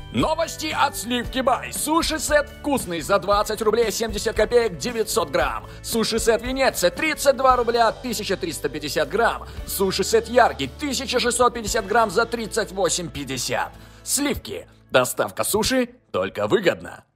Новости от Сливки Бай. Суши-сет вкусный за 20 рублей 70 копеек 900 грамм. Суши-сет Венеция 32 рубля 1350 грамм. Суши-сет Яркий 1650 грамм за 38,50. Сливки. Доставка суши только выгодно.